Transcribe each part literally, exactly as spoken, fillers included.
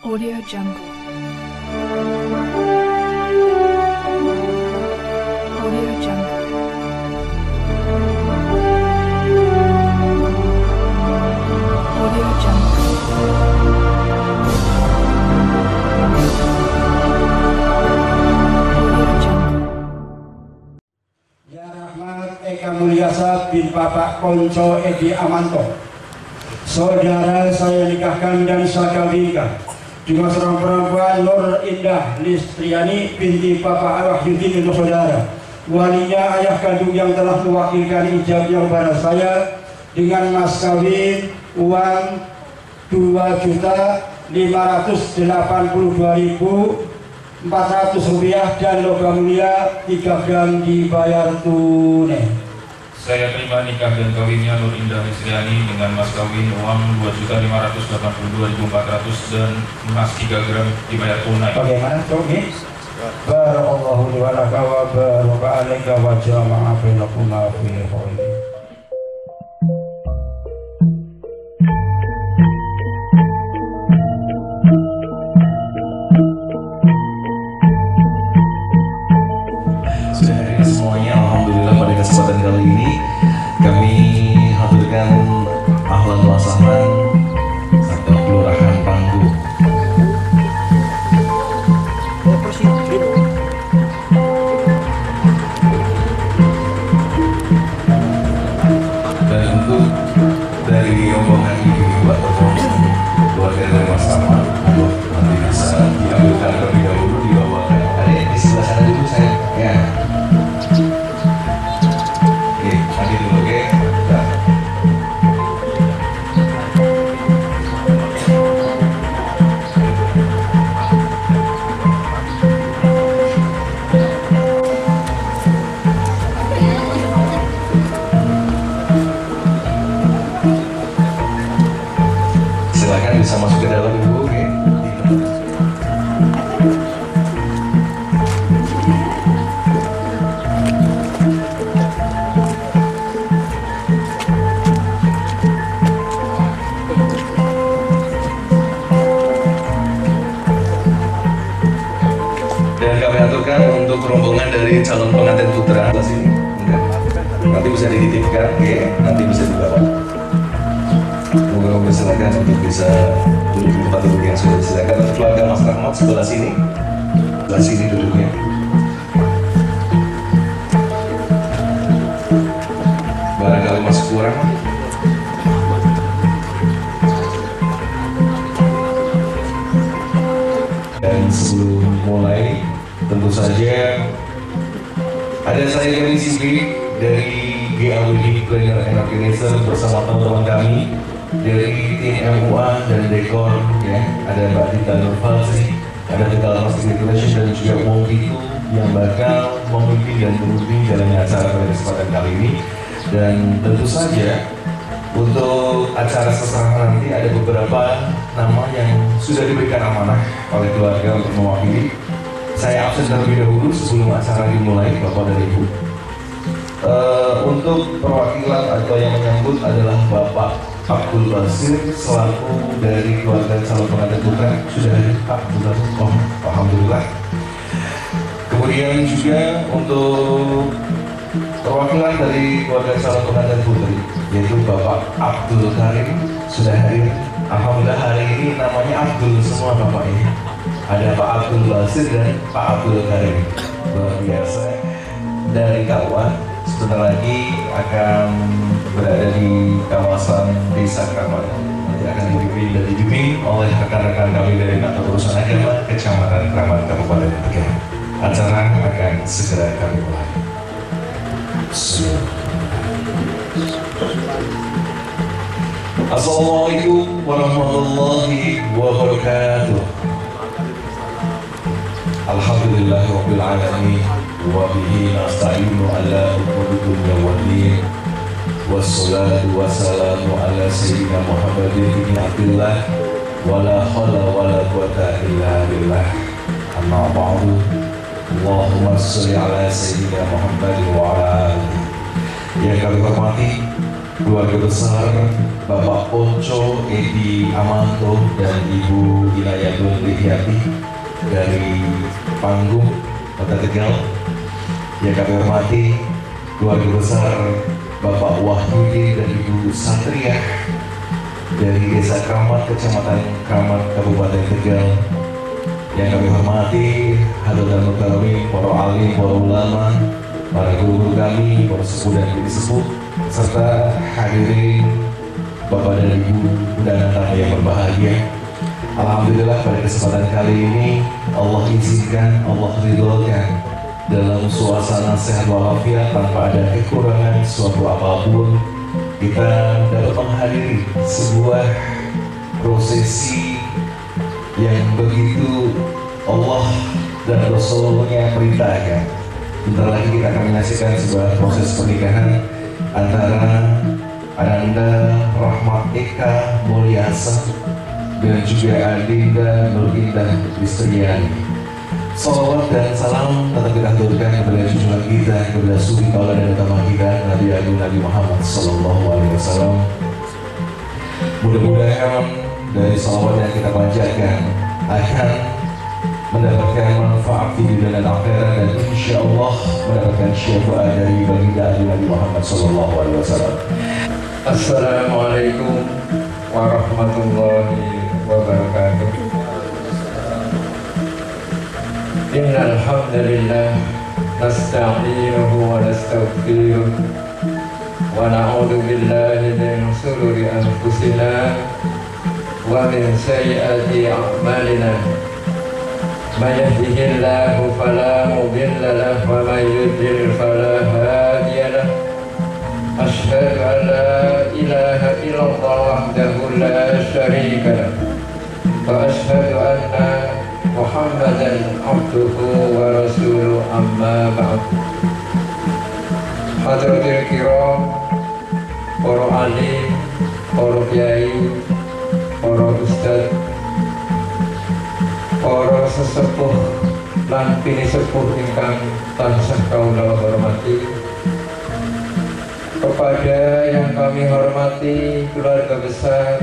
Audio Jungle. Audio Jungle. Audio Jungle. Audio Jungle. Ya Rahmat Eka Mulyasa bin Bapak Konco Edi Amanto. Saudara saya nikahkan dan saya kawinkan dengan seorang perempuan Nur Indah Listriani binti Bapak Wahyudin untuk saudara. Walinya ayah kandung yang telah mewakilkan ijabnya kepada saya dengan mas kawin uang dua juta lima ratus delapan puluh dua ribu empat ratus rupiah dan logam mulia tiga gram dibayar tunai. Saya terima nikah dan kawinnya Nur Indah Listriani dengan mas kawin uang dua juta lima ratus delapan puluh dua ribu empat ratus dan emas tiga gram dibayar tunai. Bagaimana Togi? Barakallahu li wa laka wa baraka alaika wa jama'a bainakuma fi khairin. Sudah hadir semuanya, alhamdulillah pada kesempatan kali ini kami haturkan ahlan wa sahlan atau kelurahan Panggu. Dan untuk dari rombongan ini buat rombongan keluarga dari Mas Ahmad, nanti bisa diambilkan terlebih dahulu dibawakan. Ada di sebelah sana dulu saya ya. Silakan bisa masuk ke dalam ibu, oke? Dan kami aturkan untuk rombongan dari calon pengantin putra sebelah sini. Nanti bisa dititipkan, oke? Nanti bisa dibawa. Moga-moga silakan untuk bisa duduk di tempat duduk yang sudah disediakan. Untuk keluarga Mas Rahmat sebelah sini, sebelah sini duduknya. Barangkali masih kurang. Dan sebelum mulai, tentu saja ada saya dari sini dari G A W D Planner and Organizer bersama teman-teman kami dari tim M U A dan Dekor, ya, ada Mbak Dita Nurfalsi, ada Tegal Master Decoration dan juga Mongkitu yang bakal memimpin dan memimpin jalannya acara pada kesempatan kali ini. Dan tentu saja untuk acara seserahan nanti ada beberapa nama yang sudah diberikan amanah oleh keluarga untuk mewakili. Saya absen terlebih dahulu sebelum acara dimulai, Bapak dan Ibu. Uh, untuk perwakilan atau yang menyambut adalah Bapak Abdul Basir selaku dari keluarga calon pengantin putra. Sudah hadir Pak Abdul Basir? Oh, alhamdulillah. Kemudian juga untuk perwakilan dari keluarga calon pengantin putri yaitu Bapak Abdul Karim sudah hadir. Alhamdulillah hari ini namanya Abdul semua Bapak ini. Ada Pak Abdul Basir dan Pak Abdul Karim. Luar biasa. Dari K U A sebentar lagi akan berada di kawasan Desa Kramat. Nanti akan dibimbing dan dibimbing oleh rekan-rekan kami dari Kantor Urusan Agama Kecamatan Kramat Kabupaten Tegal. Acara akan segera kami mulai. Assalamualaikum warahmatullahi wabarakatuh. Alhamdulillahirabbil alamin wa bihi nasta'inu ala umuri dunya waddin. Wassalatu wassalamu ala sayyidina Muhammadin bin Abdillah wa la haula wa la quwwata illa billah. Amma ba'du. Allahumma shalli ala sayyidina Muhammadin wa ala alihi. Yang kami hormati keluarga besar Bapak Ponco Edi Amanto dan Ibu Inayatun Lihyati dari Panggung Kota Tegal. Yang kami hormati keluarga besar Bapak Wahyudi dan Ibu Satria dari Desa Kramat, Kecamatan Kramat, Kabupaten Tegal. Yang kami hormati hadirin mukalamin, para alim, para ulama, para guru kami, para sepuh dan bibi sepuh, serta hadirin Bapak dan Ibu dan tamu yang berbahagia. Alhamdulillah pada kesempatan kali ini Allah izinkan, Allah ridhokan dalam suasana sehat walafiat tanpa ada kekurangan suatu apapun, kita dapat menghadiri sebuah prosesi yang begitu Allah dan Rasulullah perintahkan. Bentar lagi kita akan menyaksikan sebuah proses pernikahan antara Ananda Rahmat Eka Mulyasa dan juga Adinda Nur Indah Listriani. Salawat dan salam tetap kita haturkan kepada junjungan kita, kepada suri kaula dan utama kita Nabi Agung Nabi Muhammad Sallallahu Alaihi Wasallam. Mudah-mudahan dari salawat yang kita panjatkan akan mendapatkan manfaat di dunia dan akhirat, dan insya Allah mendapatkan syafaat dari baginda Nabi Muhammad Sallallahu Alaihi Wasallam. Assalamualaikum warahmatullahi wabarakatuh. Innal hamdalillah nasta'inuhu wa nastaghfiruh wa na'udzu billahi min shururi anfusina wa min sayyiati a'malina. May yahdihillahu fala mudilla lahu wa may yudlil fala hadiya lahu. Asyhadu an la ilaha illallah wahdahu la syarika lahu wa asyhadu anna Muhammadan abduhu wa rasuluh, amma ba'd. Hadratil kiram, para alim, para kiai, para ustad, para sesepuh lan pinisepuh ingkang tansah kaula hormati, kepada yang kami hormati keluarga besar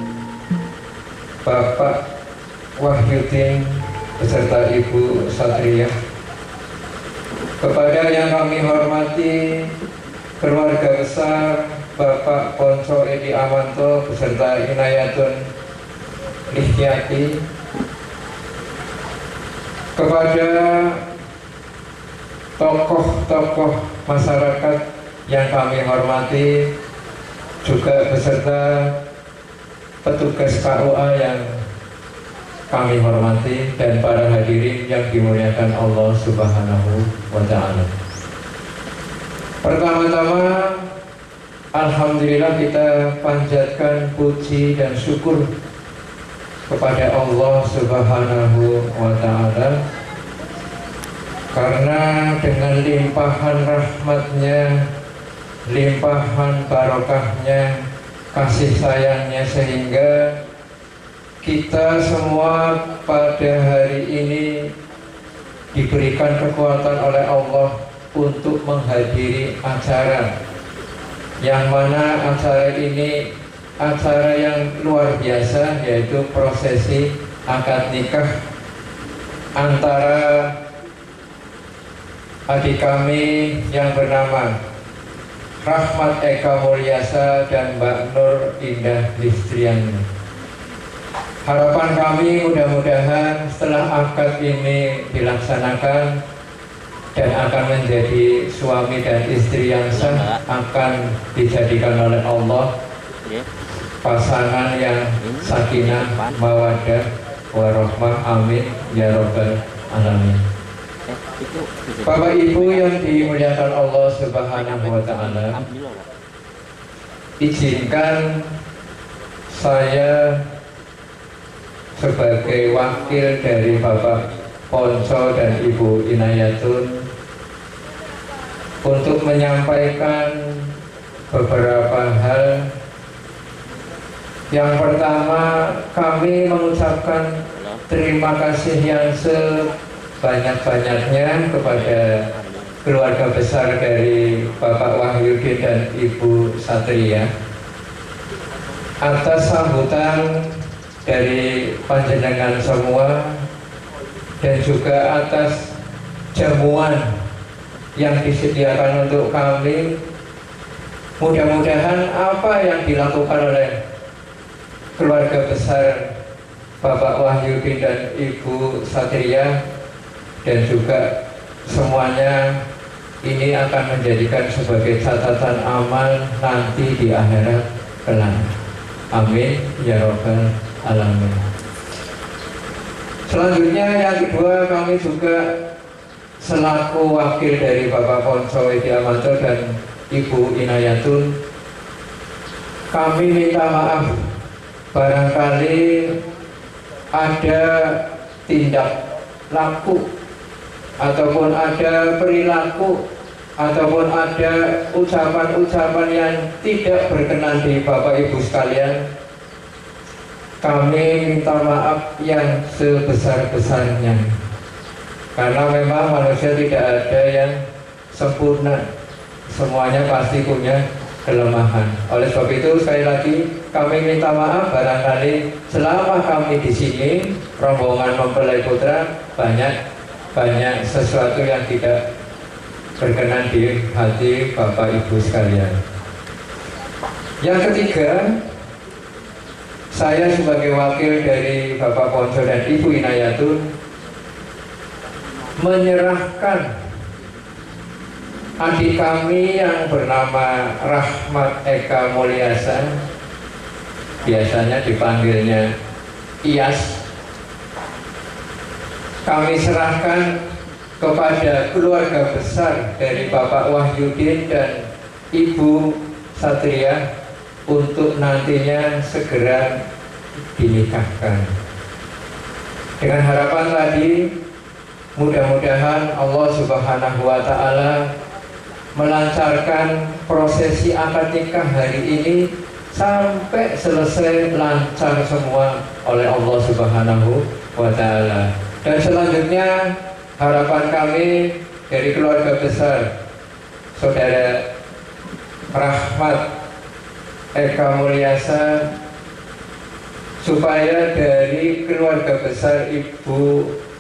Bapak Wahyudin beserta Ibu Satria, kepada yang kami hormati keluarga besar Bapak Ponco Edi Amanto beserta Inayatun Lihyati, kepada tokoh-tokoh masyarakat yang kami hormati, juga beserta petugas K U A yang kami hormati, dan para hadirin yang dimuliakan Allah Subhanahu wa Ta'ala. Pertama-tama, alhamdulillah kita panjatkan puji dan syukur kepada Allah Subhanahu wa Ta'ala, karena dengan limpahan rahmatnya, limpahan barokahnya, kasih sayangnya, sehingga kita semua pada hari ini diberikan kekuatan oleh Allah untuk menghadiri acara yang mana acara ini acara yang luar biasa, yaitu prosesi akad nikah antara adik kami yang bernama Rahmat Eka Mulyasa dan Mbak Nur Indah Listriani. Harapan kami mudah-mudahan setelah akad ini dilaksanakan dan akan menjadi suami dan istri yang sah, akan dijadikan oleh Allah pasangan yang sakinah, mawaddah, warahmah, amin ya rabbal alamin. Bapak Ibu yang dimuliakan Allah Subhanahu wa Ta'ala, izinkan saya sebagai wakil dari Bapak Ponco dan Ibu Inayatun untuk menyampaikan beberapa hal. Yang pertama, kami mengucapkan terima kasih yang sebanyak-banyaknya kepada keluarga besar dari Bapak Wahyudin dan Ibu Satria, atas sambutan dari panjenengan semua dan juga atas jamuan yang disediakan untuk kami. Mudah-mudahan apa yang dilakukan oleh keluarga besar Bapak Wahyudin dan Ibu Satria dan juga semuanya ini akan menjadikan sebagai catatan amal nanti di akhirat kelak. Amin ya robbal alamin. Selanjutnya yang kedua, kami juga selaku wakil dari Bapak Ponco Edi Amanto dan Ibu Inayatun, kami minta maaf barangkali ada tindak laku ataupun ada perilaku ataupun ada ucapan-ucapan yang tidak berkenan di Bapak Ibu sekalian. Kami minta maaf yang sebesar-besarnya, karena memang manusia tidak ada yang sempurna, semuanya pasti punya kelemahan. Oleh sebab itu sekali lagi kami minta maaf barangkali selama kami di sini rombongan mempelai putra banyak banyak sesuatu yang tidak berkenan di hati Bapak Ibu sekalian. Yang ketiga, saya sebagai wakil dari Bapak Ponco dan Ibu Inayatun menyerahkan adik kami yang bernama Rahmat Eka Mulyasa, biasanya dipanggilnya Iyas, kami serahkan kepada keluarga besar dari Bapak Wahyudin dan Ibu Satria untuk nantinya segera dinikahkan. Dengan harapan tadi, mudah-mudahan Allah Subhanahu wa Ta'ala melancarkan prosesi akad nikah hari ini sampai selesai lancar semua oleh Allah Subhanahu wa Ta'ala. Dan selanjutnya harapan kami dari keluarga besar Saudara Rahmat Eka Mulyasa, supaya dari keluarga besar Ibu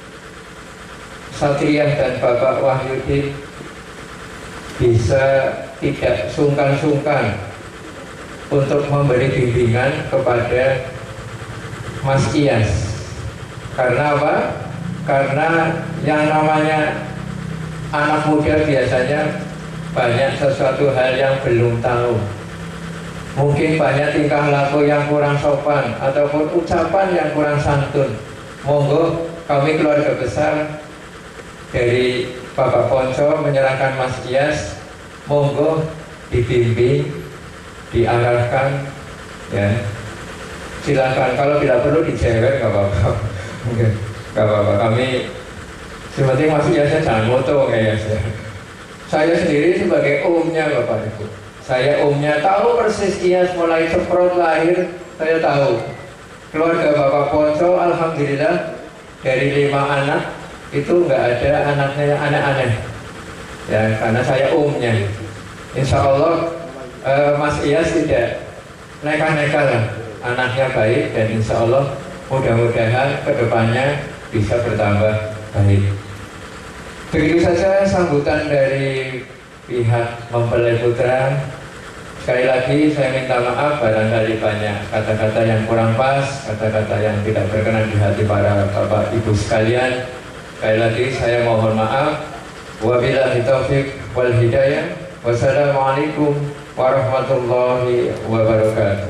Satria dan Bapak Wahyudin bisa tidak sungkan-sungkan untuk memberi bimbingan kepada Mas Iyas. Karena apa? Karena yang namanya anak muda biasanya banyak sesuatu hal yang belum tahu. Mungkin banyak tingkah laku yang kurang sopan ataupun ucapan yang kurang santun. Monggo kami keluarga besar dari Bapak Ponco menyerahkan Mas Iyas, monggo dibimbing, diarahkan, ya. Silakan, kalau tidak perlu dijewer nggak apa-apa, nggak apa-apa. Kami seperti Mas Iyasnya jangan moto kayak saya. Saya sendiri sebagai omnya Bapak Ibu. Saya omnya, tahu persis Iyas mulai semprot lahir, saya tahu. Keluarga Bapak Ponco, alhamdulillah dari lima anak itu nggak ada anaknya yang aneh-aneh, ya, karena saya omnya. Insya Allah eh, Mas Iyas tidak neka-neka lah, anaknya baik, dan insya Allah mudah-mudahan kedepannya bisa bertambah baik. Begitu saja sambutan dari pihak mempelai putra. Sekali lagi saya minta maaf barangkali banyak kata-kata yang kurang pas, kata-kata yang tidak berkenan di hati para bapak ibu sekalian. Sekali lagi saya mohon maaf. Wabillahi taufiq wal hidayah. Wassalamualaikum warahmatullahi wabarakatuh.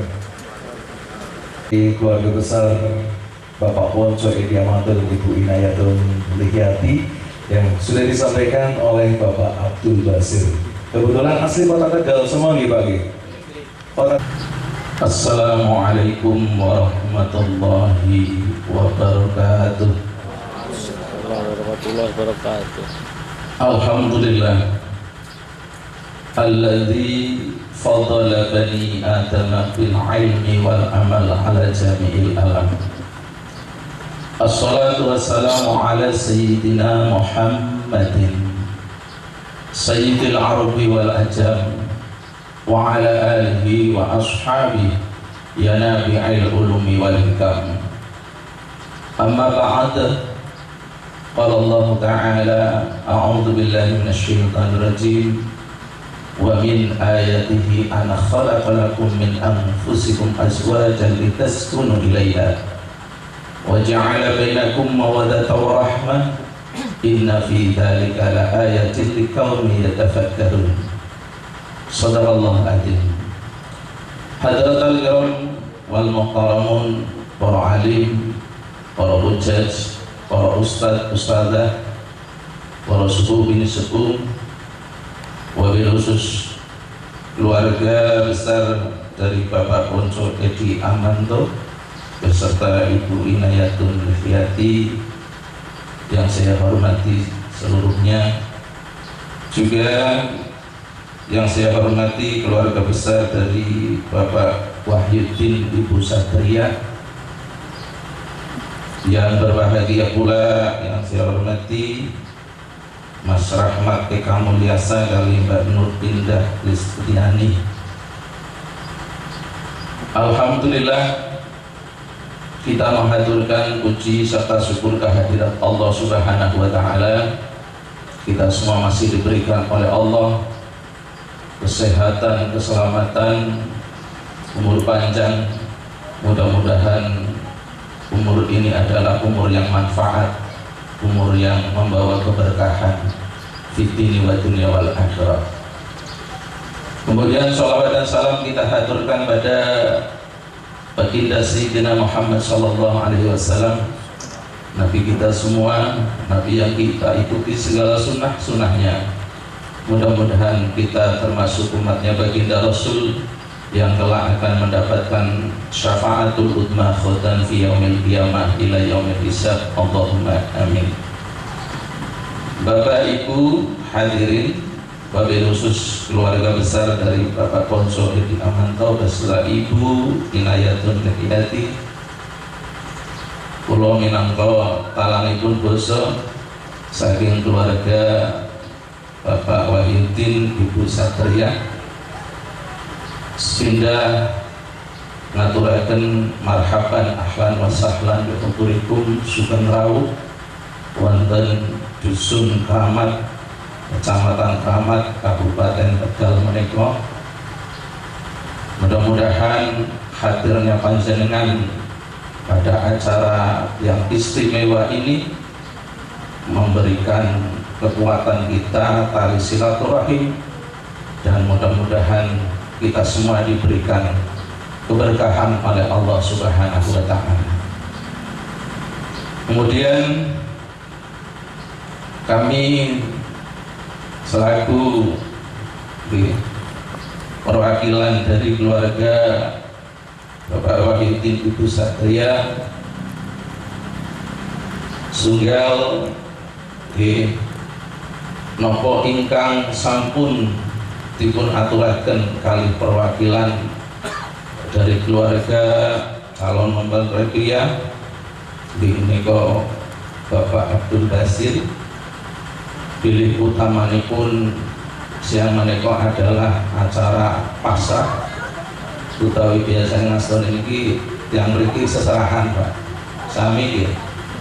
Di keluarga besar Bapak Ponco Edi Amanto dan Ibu Inayatun Lihyati yang sudah disampaikan oleh Bapak Abdul Basir. Kebetulan asli Kota Tegal semua nih Pak. Kota... Assalamualaikum warahmatullahi wabarakatuh. warahmatullahi wabarakatuh. Alhamdulillah alladzi fadala bani Adam bil ilmi wal amal ala jami'il alam. Assalatu wassalamu ala sayyidina Muhammadin sayyidil arabi wal ajam wa ala alihi wa ashabihi ya nabi'il ulumi wal hikam. Amma ba'd. Qala Allah ta'ala a'udzu billahi minasy syaithanir rajim wa min ayatihi an khalaqa lakum min anfusikum azwajan litaskunu ilaiha wa ja'ala bainakum mawaddatan wa rahmah inna fi dzalika laayatin liqaumin yatafakkarun. Shadaqallahu adzim. Hadratul kiram wal muhtaramun, para alim, para hujjaj, para ustadz, ustadzah, para sepuh bini sepuh, wabil khusus keluarga besar dari Bapak Konco Edi Amanto beserta Ibu Inayatun Liviati yang saya hormati seluruhnya, juga yang saya hormati keluarga besar dari Bapak Wahyuddin Ibu Satria, yang berbahagia pula yang saya hormati Mas Rahmat T K Mulyasa kali Mbak Nur Indah Listiani. Alhamdulillah kita menghaturkan puji serta syukur kehadirat Allah Subhanahu wa taala. Kita semua masih diberikan oleh Allah kesehatan, keselamatan, umur panjang. Mudah-mudahan umur ini adalah umur yang manfaat, umur yang membawa keberkahan fid dini wa dunya wal akhirah. Kemudian sholawat dan salam kita haturkan pada baginda Sayyidina Muhammad sallallahu alaihi wasallam, Nabi kita semua, Nabi yang kita ikuti segala sunnah-sunnahnya. Mudah-mudahan kita termasuk umatnya baginda Rasul yang kelak akan mendapatkan syafaatul udma khodan fi yaumil qiyamah ila yaumil hisab. Allahumma amin. Bapak Ibu hadirin, wabil khusus keluarga besar dari Bapak Konco Edi Amanto beserta Ibu Inayatun Liviati, kula minangka talangipun basa saking keluarga Bapak Wahyuddin Ibu Satria sindah ngaturaken marhaban ahlan wa sahlan bi hudurikum sugeng rawuh wonten dusun Kramat, Kecamatan Kramat, Kabupaten Tegal menika. Mudah-mudahan hadirnya panjenengan pada acara yang istimewa ini memberikan kekuatan kita tali silaturahim, dan mudah-mudahan kita semua diberikan keberkahan oleh Allah Subhanahu wa taala. Kemudian kami selaku perwakilan dari keluarga Bapak Wahyuddin Ibu Satria sunggal di nopo ingkang sampun dipun aturaken kali perwakilan dari keluarga calon membantu pria di menika Bapak Abdul Basir. Pilih utamanipun siang menika adalah acara pasrah utawi biasa ngaston ini yang mriki seserahan Pak sami nggih.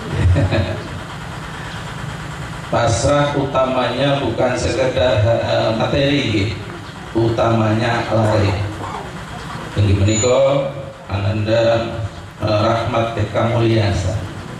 Pasrah utamanya bukan sekedar uh, materi, utamanya lari. Ini menika Ananda uh, Rahmat T K Mulyasa.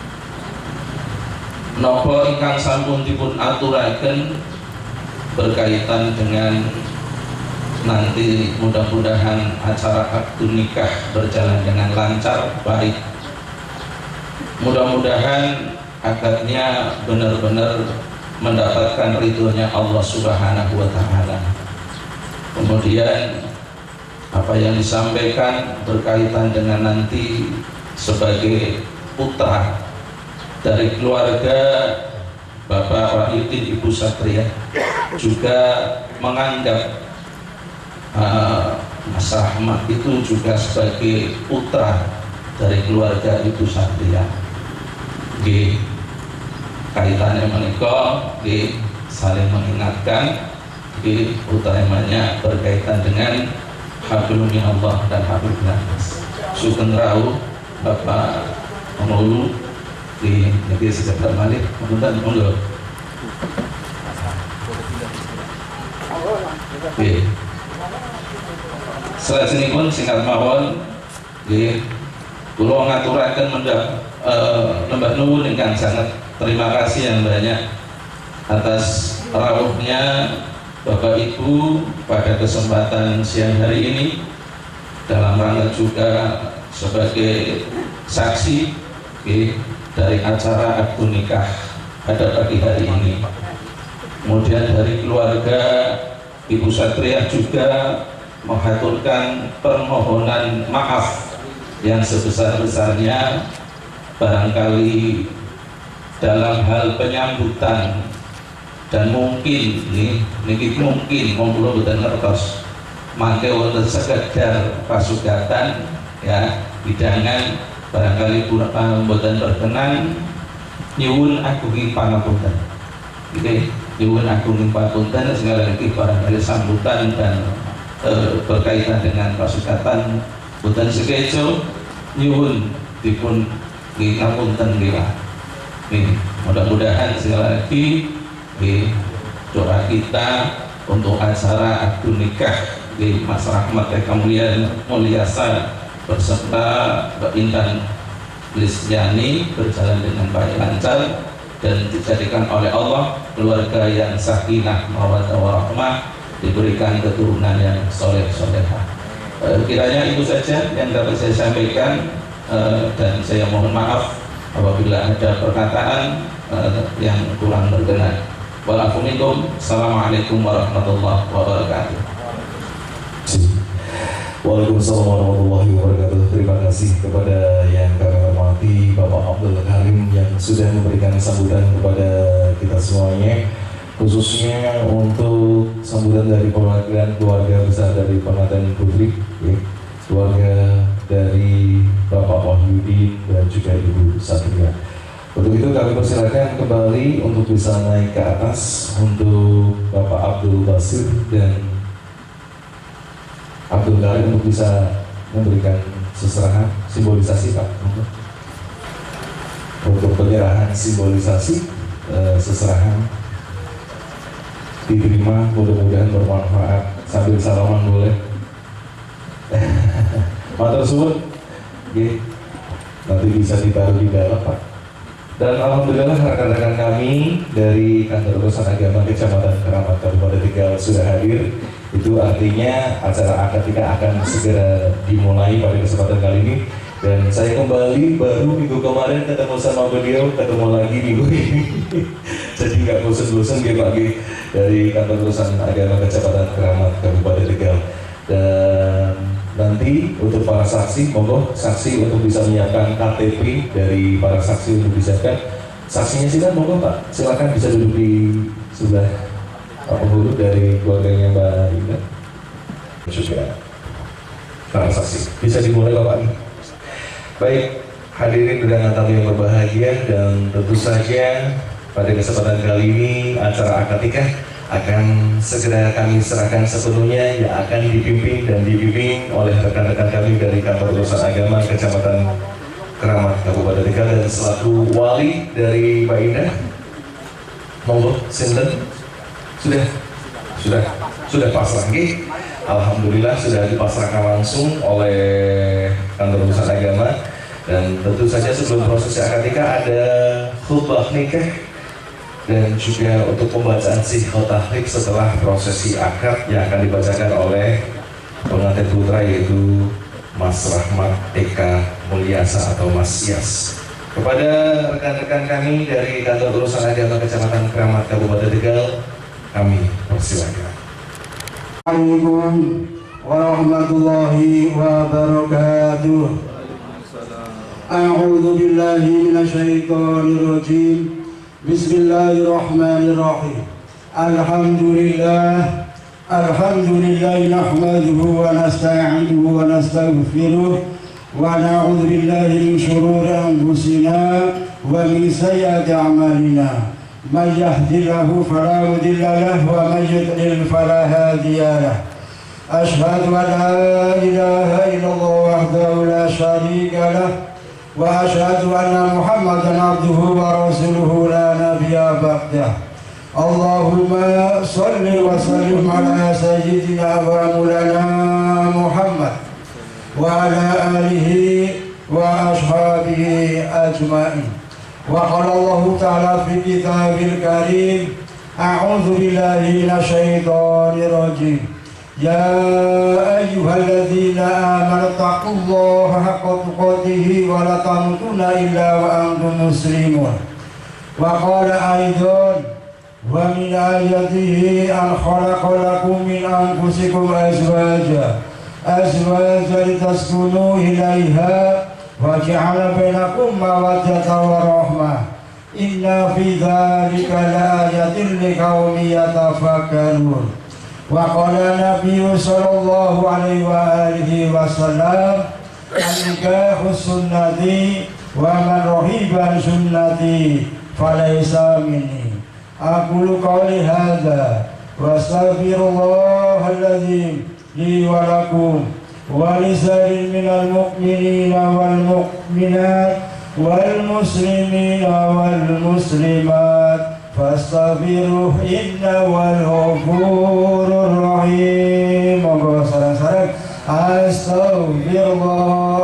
Nopo ingkang sampun dipun aturaken berkaitan dengan nanti mudah-mudahan acara akad nikah berjalan dengan lancar baik. Mudah-mudahan akadnya benar-benar mendapatkan ridhonya Allah Subhanahu wa taala. Kemudian apa yang disampaikan berkaitan dengan nanti sebagai putra dari keluarga Bapak Wahyuddin Ibu Satria juga menganggap uh, Mas Rahmat itu juga sebagai putra dari keluarga Ibu Satria. G kaitannya menikah, G saling mengingatkan Jadi utamanya berkaitan dengan hablum minallah dan hablum minannas. Sugeng rawuh Bapak Maulu di negeri Sejahtera Malik, punten monggo. Oke. Salajengipun singkat mawon nggih kula ngaturaken mendap lembah nuwun ingkang sangat terima kasih yang banyak atas rawuhnya Bapak Ibu pada kesempatan siang hari ini dalam rangka juga sebagai saksi okay, dari acara akad nikah pada pagi hari ini. Kemudian dari keluarga Ibu Satriah juga menghaturkan permohonan maaf yang sebesar-besarnya barangkali dalam hal penyambutan dan mungkin nih niki mungkin monggo boten ngertos mangke wonten sekedar pasugatan ya hidangan barangkali kurang boten berkenan nyuwun agungi pangapunten nggih nyuwun agungi pangapunten segala lagi barangkali sambutan dan e, berkaitan dengan pasugatan boten sekeco nyuwun dipun nggih ngapunten nggih nih mudah-mudahan segala lagi di doa kita untuk acara akad nikah di Mas Rahmat Eka Mulyasa beserta Mbak Intan Listiani berjalan dengan baik lancar dan dijadikan oleh Allah keluarga yang sakinah mawaddah warahmah, diberikan keturunan yang soleh solehah. E, kiranya itu saja yang dapat saya sampaikan, e, dan saya mohon maaf apabila ada perkataan e, yang kurang berkenan. Wassalamualaikum warahmatullahi wabarakatuh. Waalaikumsalam warahmatullahi wabarakatuh. Terima kasih kepada yang kami hormati Bapak Abdul Karim yang sudah memberikan sambutan kepada kita semuanya, khususnya untuk sambutan dari perwakilan keluarga besar dari Penaten Putri, ya, keluarga dari Bapak Wahyudin dan juga Ibu Satria. Untuk itu kami persilakan kembali untuk bisa naik ke atas untuk Bapak Abdul Basir dan Abdul Karim untuk bisa memberikan seserahan simbolisasi Pak untuk penyerahan simbolisasi eh, seserahan diterima, mudah-mudahan bermanfaat. Sambil salaman boleh. Matur suwun, nanti bisa ditaruh di dalam Pak. Dan alhamdulillah rekan-rekan kami dari Kantor Urusan Agama Kecamatan Keramat Kabupaten Tegal sudah hadir. Itu artinya acara akad nikah akan segera dimulai pada kesempatan kali ini. Dan saya kembali baru minggu kemarin ketemu sama beliau, ketemu lagi minggu ini. Jadi nggak bosan-bosan ya Pak dari Kantor Urusan Agama Kecamatan Keramat Kabupaten Tegal. Dan nanti untuk para saksi, monggo saksi untuk bisa menyiapkan K T P dari para saksi untuk disiapkan. Saksinya silakan monggo Pak, silakan bisa duduk di sebelah Pak Penghulu dari keluarganya Mbak Indah. Juga para saksi bisa dimulai Bapak. Baik, hadirin undangan tamu yang berbahagia, dan tentu saja pada kesempatan kali ini acara akad nikah akan segera kami serahkan sepenuhnya, yang akan dipimpin dan dibimbing oleh rekan-rekan kami dari Kantor Urusan Agama Kecamatan Keramat Kabupaten Tegal, dan selaku wali dari Mbak Indah. Monggo, sinten? Sudah, sudah, sudah pasrah, nggih. Alhamdulillah sudah dipasrahkan langsung oleh Kantor Urusan Agama. Dan tentu saja sebelum prosesi akad nikah ada khutbah nikah dan juga untuk pembacaan sihah tahrik setelah prosesi akad yang akan dibacakan oleh pengantin putra, yaitu Mas Rahmat Eka Mulyasa atau Mas Yas. Kepada rekan-rekan kami dari Kantor Urusan Agama Kecamatan Keramat Kabupaten Tegal, kami persilakan. Assalamualaikum warahmatullahi wabarakatuh. A'udzu billahi minasyaitonir rajim. Bismillahirrahmanirrahim. Alhamdulillah. Alhamdulillah nahmaduhu wa nasta'inuhu wa nastaghfiruh wa na'udzu billahi min shururi anfusina wa min sayyiati a'malina. من يهد الله فلا مضل له ومن يضلل فلا هادي له أشهد أن لا إله إلا الله وحده لا شريك له وأشهد أن محمدا عبده ورسوله لا نبي بعده اللهم صل وسلم على سيدنا ومولانا محمد وعلى آله وأصحابه أجمعين. وقال الله تعالى في كتابه الكريم أعوذ بالله من الشيطان الرجيم يا أيها الذين آمنوا اتقوا الله حق تقاته ولا تموتن إلا وأنتم مسلمون. وقال أيضا ومن آياته أن خلق لكم من أنفسكم أزواجا أزواجا لتسكنوا إليها وجعل بينكم مودة ورحمة إن في ذلك لآية لقوم يتفكرون. وقال النبي صلى الله عليه وآله وسلم النكاح سنتي ومن رغب عن سنتي فليس مني. أقول قولي هذا واستغفر الله العظيم لي ولكم ولسائر من المؤمنين والمؤمنات والمسلمين والمسلمات فاستغفروه إنه الغفور الرحيم. أستغفر الله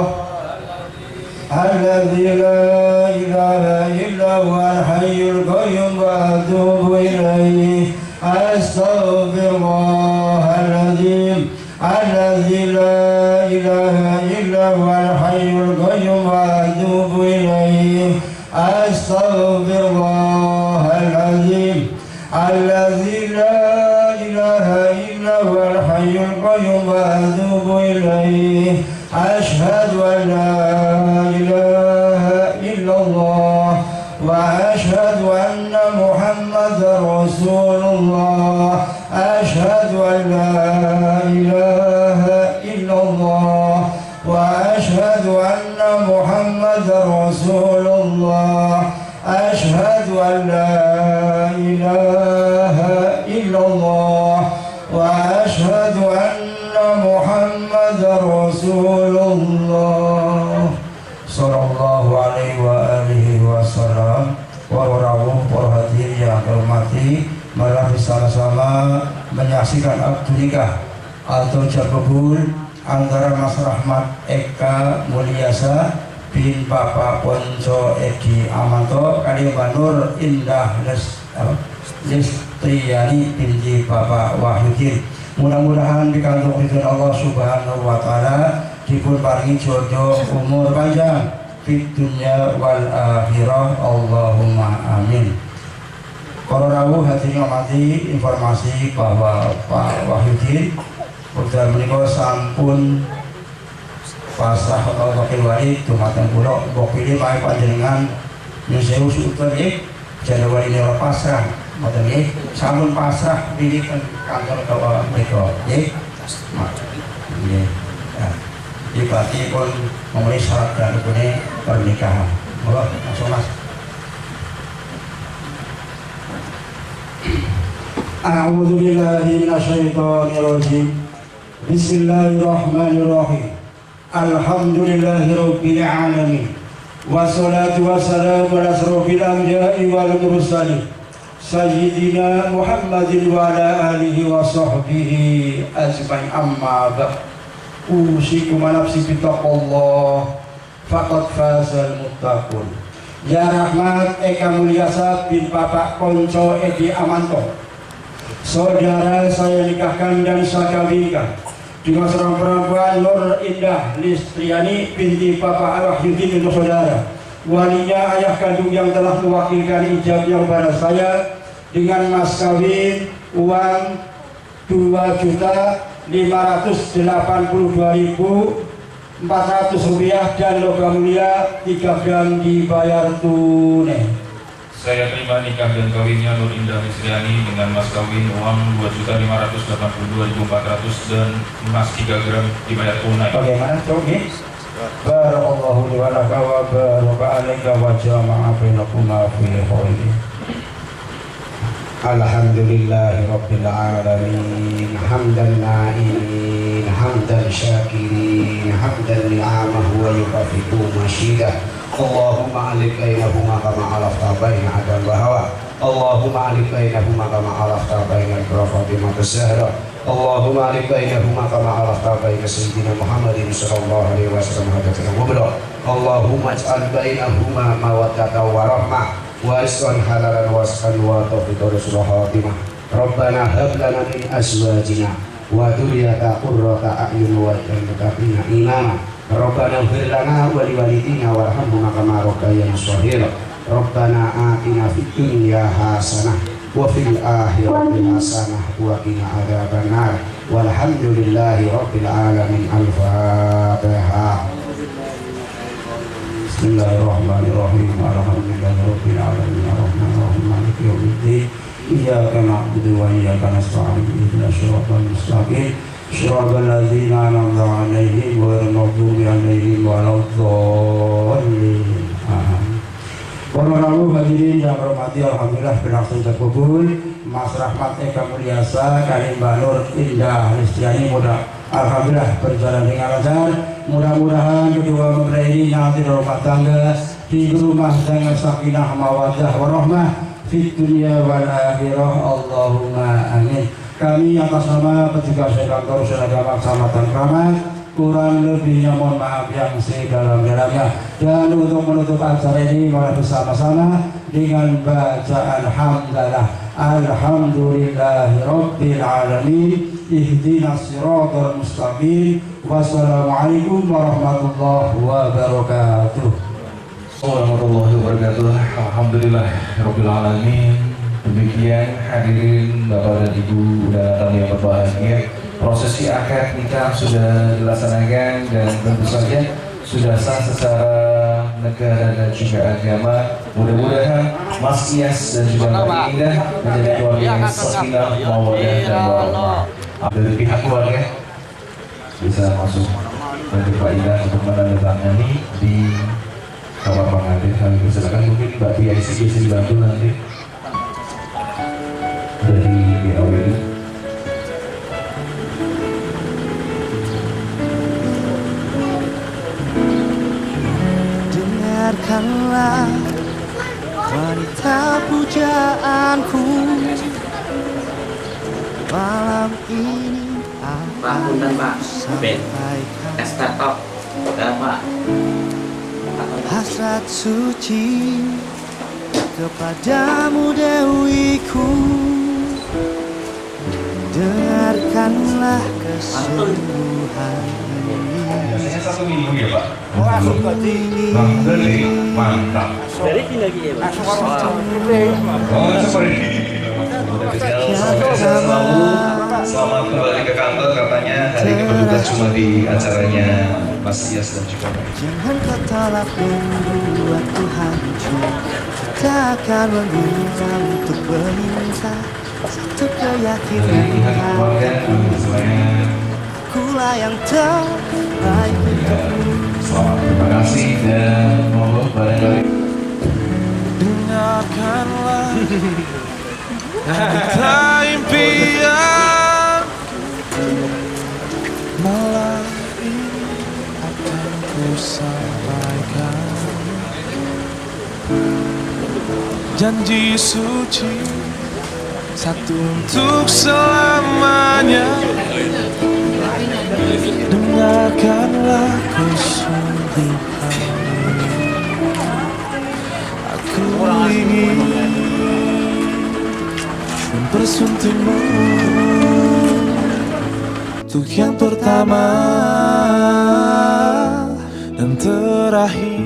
الذي لا إله إلا هو الحي القيوم وأتوب إليه. أستغفر الله العظيم الذي لا إله إلا هو الحي القيوم وأتوب إليه. أستغفر الله العظيم الذي لا إله إلا هو الحي القيوم وأتوب إليه. أشهد أن لا إله إلا الله وأشهد أن محمدا رسول الله. أشهد أن لا إله إلا الله وأشهد أن محمدا رسول الله. أشهد أن لا إله إلا الله وأشهد أن محمدا رسول الله صلى الله عليه وآله وسلم. Warawuh para hadirin yang terhormati, marilah bersama-sama menyaksikan akad nikah atau jabul antara Mas Rahmat Eka Mulyasa bin Bapak Ponco Edi Amanto kali Mbak Nur Indah Listriani binti Bapak Wahyudin. Mudah-mudahan dikandung ridho Allah Subhanahu wa taala, dipun paringi jodoh umur panjang fid dunya wal akhirah, Allahumma amin. Para rawuh hadirin hormati, informasi bahwa Pak Wahyudin udah menika sampun pasrah atau wakil wali dumateng kula wakile pae panjenengan nyuwun sewu suter nggih Januari ini pasrah ngoten nggih sampun pasrah pilih kantor kawula menika nggih. Nggih. Dibati pun memenuhi syarat dan rukun pernikahan. Monggo langsung Mas. A'udzu billahi minasyaitonir rajim. Bismillahirrahmanirrahim. Alhamdulillahi rabbil alamin. Wassalatu wassalamu ala asrofil anbiya'i wal mursalin sayyidina Muhammadin wa ala alihi wa sahbihi ajmain, amma ba'd. Usikum nafsi bittaqullah faqad fazal muttaqun. Ya Rahmat Eka Mulyasa bin Bapak Ponco Edi Amanto, saudara saya nikahkan dan saya kawinkan dengan seorang perempuan Nur Indah Listriani binti Bapak Wahyudin untuk saudara. Walinya ayah kandung yang telah mewakilkan ijabnya kepada saya dengan mas kawin uang dua juta lima ratus delapan puluh dua ribu empat ratus rupiah dan logam mulia tiga gram dibayar tunai. Saya terima nikah dan kawinnya Nur Indah Listriani dengan mas kawin uang dua juta lima ratus delapan puluh dua ribu empat ratus dan emas tiga gram dibayar tunai. Bagaimana coba? Barakallahu li wa laka wa baraka alayka wa jama'a bainakuma fi khairin. Alhamdulillahi Rabbil Alamin, hamdan na'imin, hamdan syakirin, hamdan ni'amahu wa yukafiku masyidah. Allahumma alik bainahuma kama alafta baina adam bahawa. Allahumma alik bainahuma kama alafta baina al-Qurafati matasahra. Allahumma alik bainahuma kama alafta baina Sayyidina Muhammadin sallallahu alaihi wasallam hadatsana mubra. Allahumma ij'al bainahuma mawaddatan wa rahmah wa rizqan halalan wa rizqan wa tawfiqan wa khatimah. Rabbana hab lana min azwajina wa dzurriyyata qurrata a'yun waj'alna lil muttaqina imama. Rabbana ighfir lana wa liwalidina warhamhuma kama rabbayana shaghira. Rabbana atina fid dunya hasanah wa fil akhirati hasanah wa qina adzabannar. Walhamdulillahi rabbil alamin. Al-Fatihah. Bismillahirrahmanirrahim. Alhamdulillahi rabbil alamin. Arrahmanirrahim. Maliki yaumiddin. Iyyaka na'budu wa iyyaka nasta'in. Ihdinas siratal mustaqim. Shiratal ladzina an'amta 'alaihim ghairil maghdubi 'alaihim waladdallin. Amin. Para rawuh hadirin yang hormati, alhamdulillah berlangsung terkabul. Mas Rahmat Eka Mulyasa kali Mbak Nur Indah Listiani mudah alhamdulillah berjalan dengan lancar. Mudah-mudahan kedua mempelai ini nanti rumah tangga di rumah dengan sakinah mawaddah warahmah fid dunya wal akhirah. Allahumma amin. Kami atas nama petugas kantor Seragam Kecamatan Kramat kurang lebihnya mohon maaf yang sedalam-dalamnya. Dan untuk menutup acara ini mari bersama-sama dengan bacaan hamdalah. Alhamdulillahi rabbil alamin. Ihdinas siratal mustaqim. Wassalamualaikum warahmatullahi wabarakatuh. Warahmatullahi wabarakatuh. Alhamdulillah rabbil alamin. Demikian hadirin Bapak dan Ibu dan tamu yang berbahagia, prosesi akad nikah sudah dilaksanakan dan tentu saja sudah sah secara negara dan juga agama. Mudah-mudahan Mas Iyas dan juga Mbak Indah menjadi keluarga yang sakinah mawaddah dan warahmah. Dari pihak keluarga bisa masuk untuk Pak Indah untuk menandatangani di kamar pengantin. Kami persilakan, mungkin Mbak Tia bisa dibantu nanti dari B A W D. Dengarkanlah wanita pujaanku malam ini. Pak, punten Pak, Ben, start Pak. Hasrat suci kepadamu Dewiku, dengarkanlah keseluruhan ini. Biasanya satu minggu ya Pak? Langsung gaji. Mantap. Dari sini lagi ya Pak? Oh, seperti ini. Selamat kembali ke kantor, katanya hari ini bertugas cuma di acaranya Mas Iyas dan juga Mbak. Jangan kau tolak dan buatku hancur. Tak akan meminta untuk meminta satu keyakinan hati. Akulah yang terbaik untukmu. Selamat, terima kasih dan monggo barangkali. Dengarkanlah kata impian malam ini akan ku sampaikan janji suci satu untuk selamanya. Dengarkanlah kesungguhan aku ingin mempersuntingmu untuk yang pertama dan terakhir.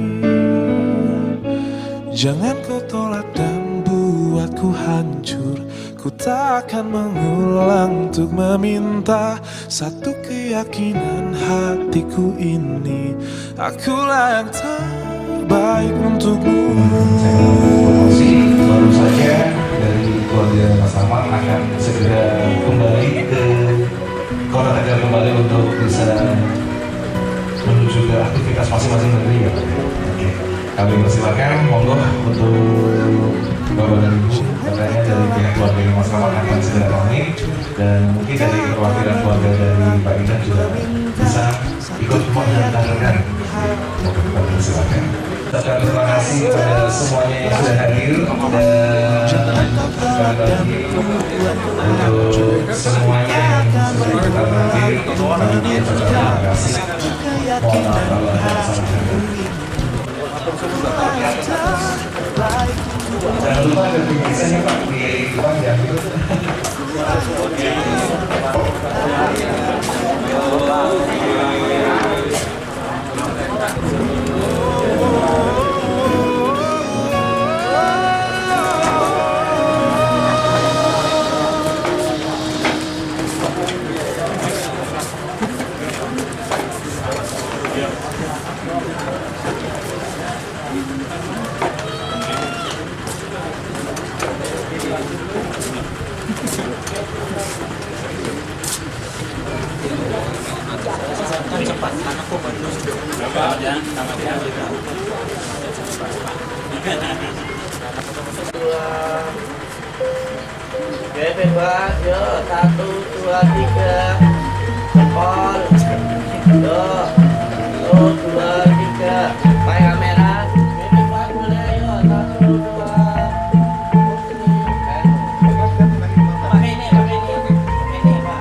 Jangan kau tolak dan buatku hancur. Ku tak akan mengulang untuk meminta satu keyakinan hatiku ini. Akulah yang terbaik untukmu. Saya baru saja dari keluarga Mas Ahmad akan segera kembali ke Kota Tegal kembali untuk bisa menuju ke aktivitas masing-masing negeri ya. Oke, kami persilakan monggo untuk Bapak dan Ibu. keluarganya dari pihak keluarga Mas Rahmat akan segera pamit, dan mungkin dari perwakilan keluarga dari Pak Indah juga bisa ikut mengantarkan. Mohon silakan. Terima kasih kepada semuanya yang sudah hadir, dan sekali lagi untuk semuanya yang sudah kita hadir, kami ucapkan terima kasih. Mohon maaf kalau ada kesalahan. Jangan lupa ada bingkisannya Pak di depan ya. Cepat, anakku baru dan sama dia juga. Oke, bebas, yuk, satu, dua, tiga, jempol, yuk, satu, dua, tiga, pakai kamera, bebas boleh, yuk, satu, dua, pakai ini, pakai ini, pakai ini, Pak.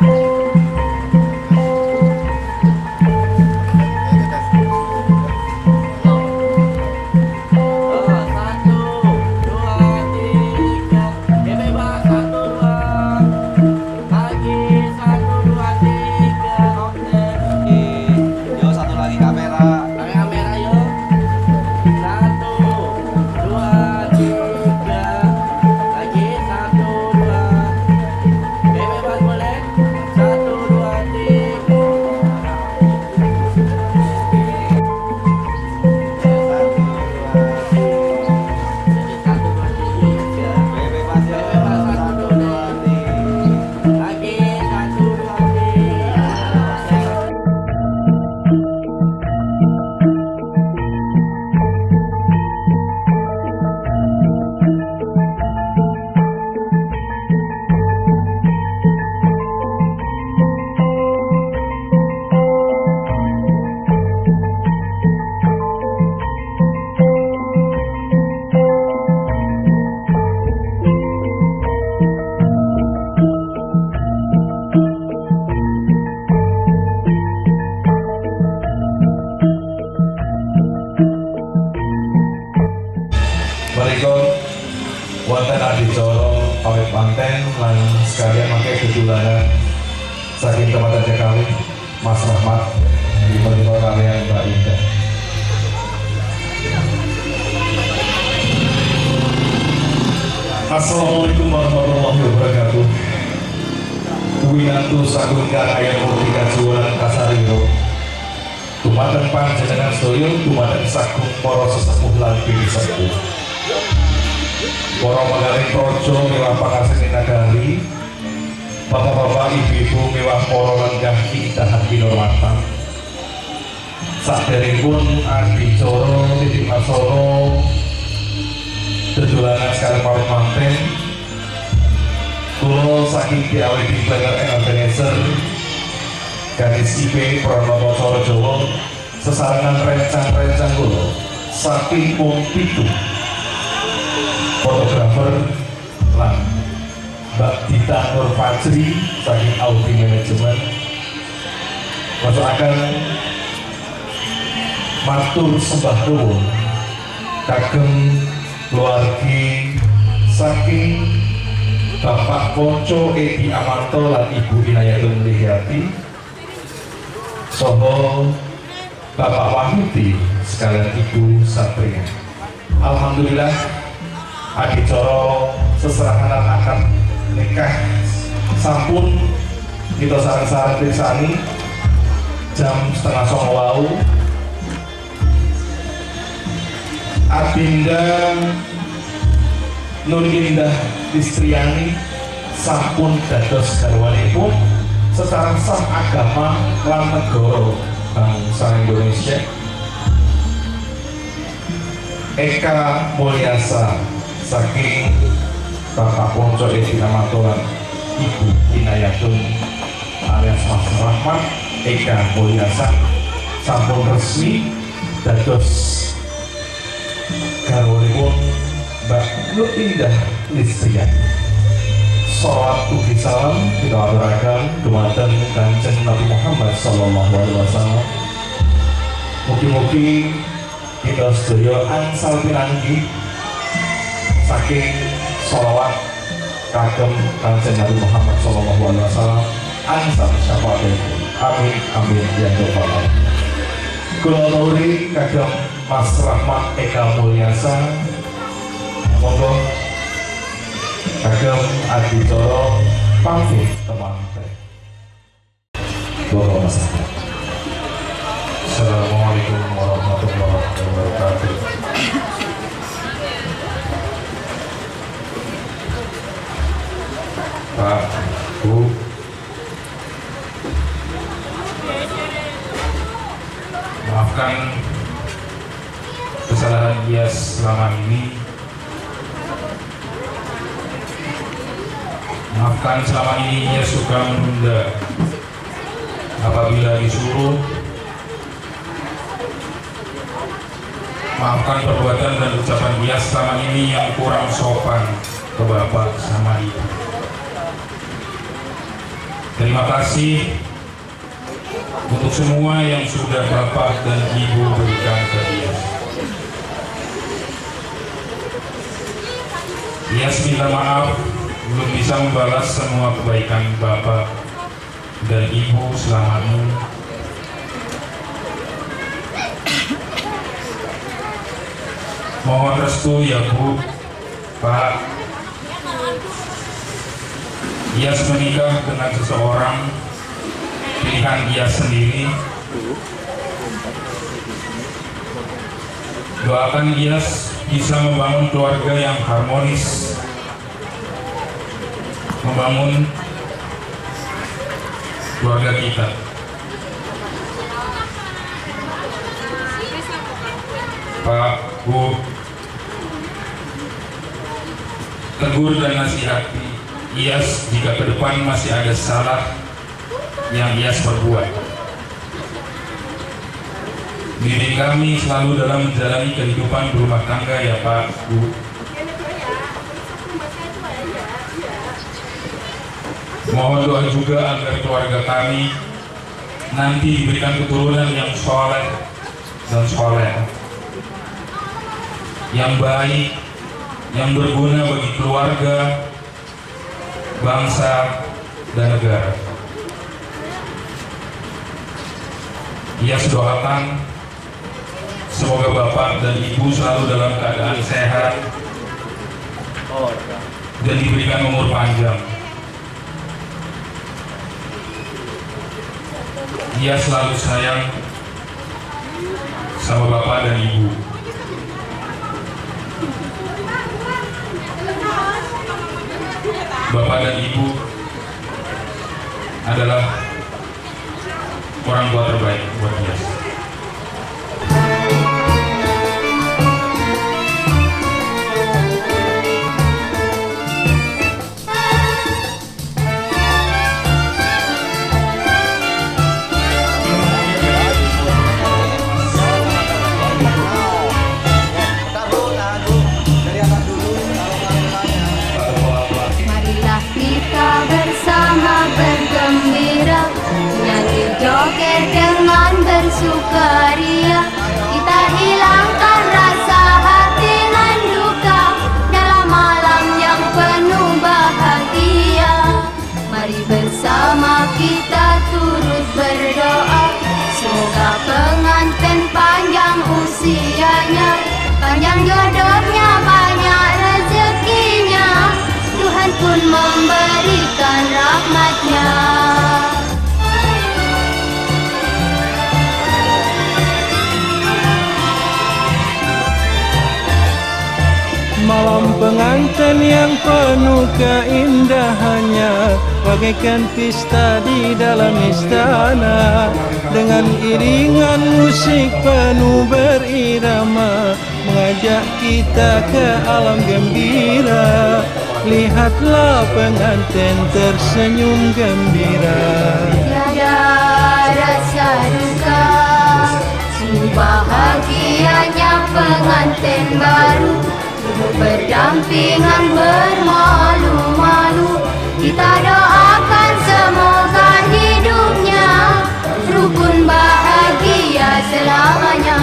wonten adicara awet manten lan sekalian mangke kedulanan saking tempat aja kawin Mas Rahmat di menika kalian Mbak Indah. Assalamualaikum warahmatullahi wabarakatuh. Winantu sagungkan ayat tiga jualan kasariro. Dumateng panjenengan sedaya dumateng sagung para sesepuh lan bini sepuh. Para pengaring praja miwah pangaseni nagari, bapak-bapak ibu-ibu miwah para lenggah indahan kinurmatan. Saderengipun adicara titik nasara dedolanan sekali pawit manten, kula saking P A W D Planner and Organizer garis I P Pranoto Soro Jawa sesarengan rencang-rencang kula saking wong pitu fotografer lan Mbak Dita Nur Fajri saking Audi Manajemen masuk matur sembah nuwun kagem keluargi saking Bapak Ponco Edi Amanto lan Ibu Inayatun Lihiyati soho Bapak Wahyudi sekalian Ibu Satria. Alhamdulillah adicara seserahan akad nikah sampun kita sarang-sarang pirsani jam setengah songo wau. Adinda Nur Indah Listriani sampun dados garwanipun secara sah agama lan negara bangsa Indonesia. Eka Mulyasa saking Bapak Ponco Edi Amantolan, Ibu Inayatun alias Mas Rahmat Eka Mulyasa sampun resmi dados garwanipun Mbak Nur Indah Listriani. Sholawat ugi salam kita aturaken dumateng Kanjeng Nabi Muhammad sallallahu alaihi wasallam. Mugi-mugi kita sedaya angsal pinanggi saking sholawat kagem Kanjeng Nabi Muhammad sallallahu alaihi wasallam angsal syafaat. Amin amin ya rabbal alamin. Kula nuwun kagem Mas Rahmat Eka Mulyasa, monggo kagem adicara pamit teman teh. Bapak Mas. Assalamualaikum warahmatullahi wabarakatuh. Pak, Bu, maafkan kesalahan Iyas selama ini. Maafkan selama ini Iyas suka menunda apabila disuruh. Maafkan perbuatan dan ucapan Iyas selama ini yang kurang sopan ke Bapak sama Ibu. Terima kasih untuk semua yang sudah Bapak dan Ibu berikan ke Iyas. Iyas minta maaf belum bisa membalas semua kebaikan Bapak dan Ibu selama ini. Mohon restu ya Bu, Pak. Iyas menikah dengan seseorang pilihan Iyas sendiri. Doakan Iyas bisa membangun keluarga yang harmonis, membangun keluarga kita. Pak, Bu, tegur dan nasihati Iyas jika ke depan masih ada salah yang Iyas perbuat. Bimbing kami selalu dalam menjalani kehidupan berumah tangga ya Pak, Bu. Mohon doa juga agar keluarga kami nanti diberikan keturunan yang soleh dan soleh, yang baik, yang berguna bagi keluarga, bangsa, dan negara. Iyas doakan semoga Bapak dan Ibu selalu dalam keadaan sehat dan diberikan umur panjang. Iyas selalu sayang sama Bapak dan Ibu. Bapak dan Ibu adalah orang tua terbaik buat Iyas. Bersukaria, kita hilangkan rasa hati dan duka dalam malam yang penuh bahagia. Mari bersama kita turut berdoa, semoga pengantin panjang usianya, panjang jodohnya, banyak rezekinya, Tuhan pun memberikan rahmatnya. Malam pengantin yang penuh keindahannya, bagaikan pesta di dalam istana, dengan iringan musik penuh berirama, mengajak kita ke alam gembira. Lihatlah pengantin tersenyum gembira. Tiada rasa duka, sungguh bahagianya pengantin baru, berdampingan bermalu-malu. Kita doakan semoga hidupnya rukun bahagia selamanya.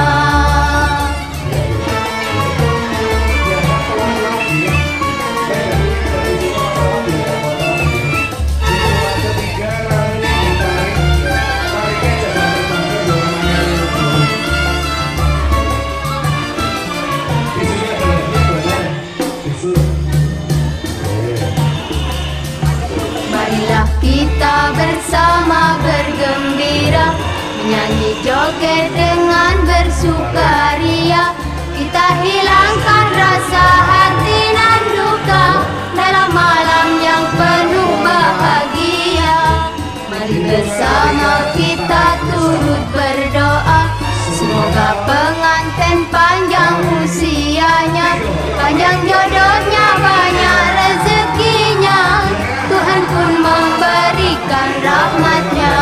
Kita bersama bergembira, menyanyi joget dengan bersukaria. Kita hilangkan rasa hati dan duka dalam malam yang penuh bahagia. Mari bersama kita turut berdoa, semoga pengantin panjang usianya, panjang jodohnya, banyak rezekinya, Tuhan pun memberikan rahmatnya.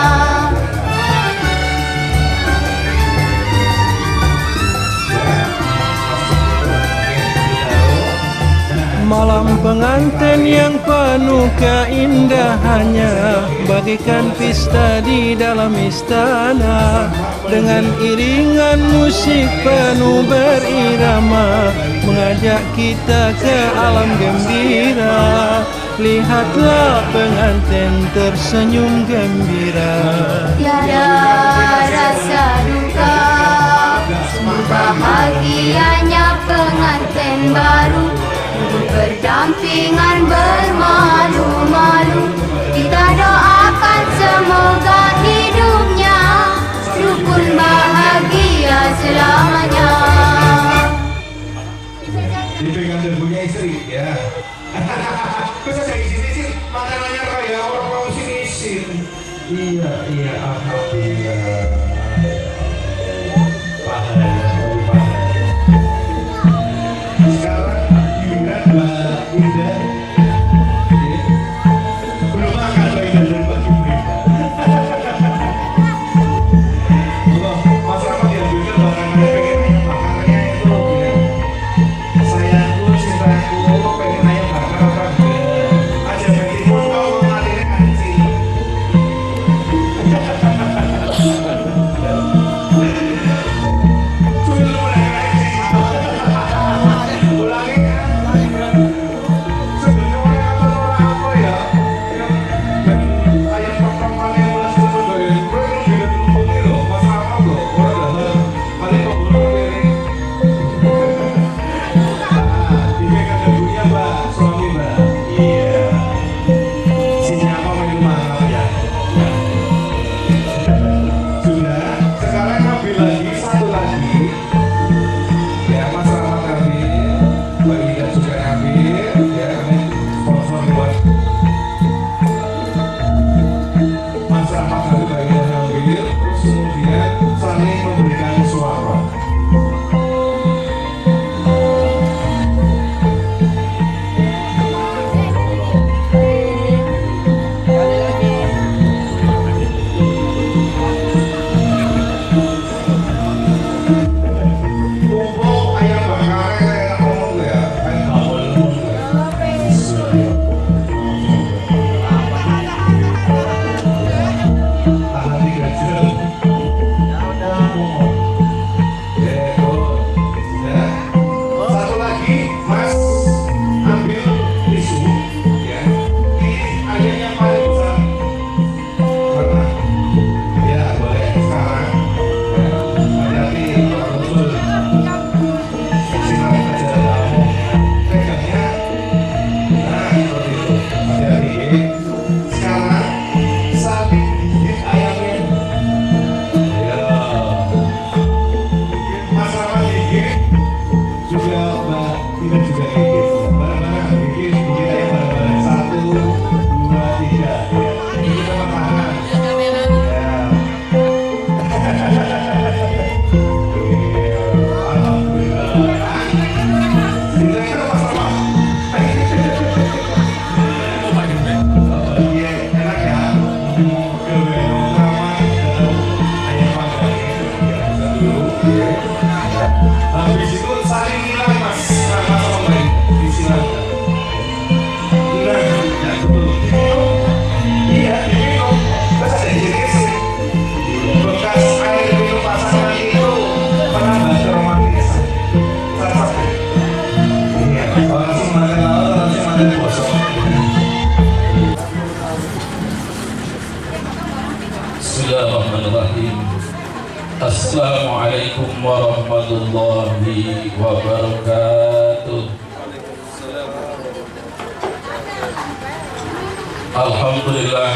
Malam pengantin yang penuh keindahannya, bagaikan pesta di dalam istana. Dengan iringan musik penuh berirama, mengajak kita ke alam gembira. Lihatlah pengantin tersenyum gembira. Tiada rasa duka, sungguh bahagianya pengantin baru, berdampingan bermalu-malu. Kita doakan semoga hidupnya rukun bahagia selamanya. Dipegang dan punya istri ya. Bisa saya isi-isi makanannya kayak orang mau isi-isi. Iya, iya, alhamdulillah. Paham, paham. Sekarang giliran Mbak Ida. Belum makan Mbak Ida dan Mbak Jumri. Masyarakat yang juga bahkan pengen makanannya itu ya. Sayangku, cintaku, pengen ayam bakar apa? Aja bikin kau ngadilin anjing. Alhamdulillah. warahmatullahi wabarakatuh. Alhamdulillah,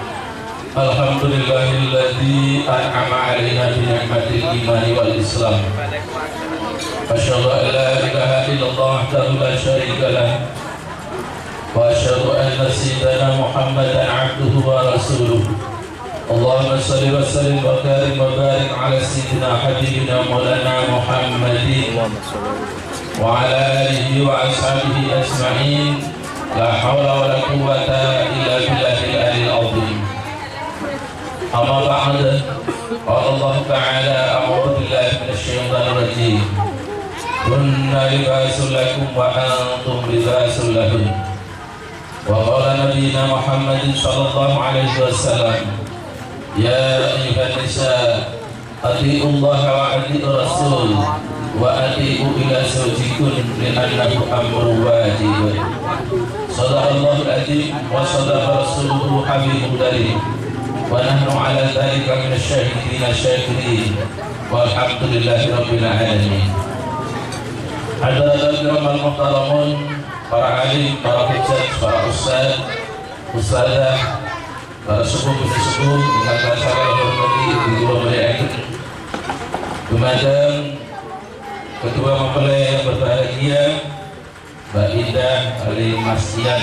alhamdulillahilladzi an'ama 'alaina bi ni'matil imani wal islam. Asyhadu an la ilaha illallah wahdahu la syarika lah. Wa asyhadu anna sayyidana Muhammadan 'abduhu wa rasuluh. Allahumma shalli wa sallim wa karim wa barik ala sayyidina habibina maulana Muhammadin wa ala alihi wa ashabihi ajma'in. La hawla wa la quwwata illa billahil aliyil azim. Amma ba'd. Qala Allah ta'ala a'udzu billahi minasy syaithanir rajim. Kunna libasul lakum wa antum libasul lahum. Wa qala nabiyina Muhammadin sallallahu alaihi wasallam, ya ayyuhan nisa atii'u Allah wa atii'ur rasul wa atii'u ila zawjikum li'annahu amrun wajib. Shadaqallahul azim wa shadaqa rasuluhu habibul karim wa nahnu ala dzalika minasy syahidin syakirin walhamdulillahi rabbil alamin. Hadirin kiraman muhtaramun, para alim, para hujjah, para ustaz, ustazah, para sepuh dan sepuh dengan saya hormati Ibu Guru Mulyaikin Dumadang, ketua mempelai yang berbahagia Mbak Indah Ali Masdian.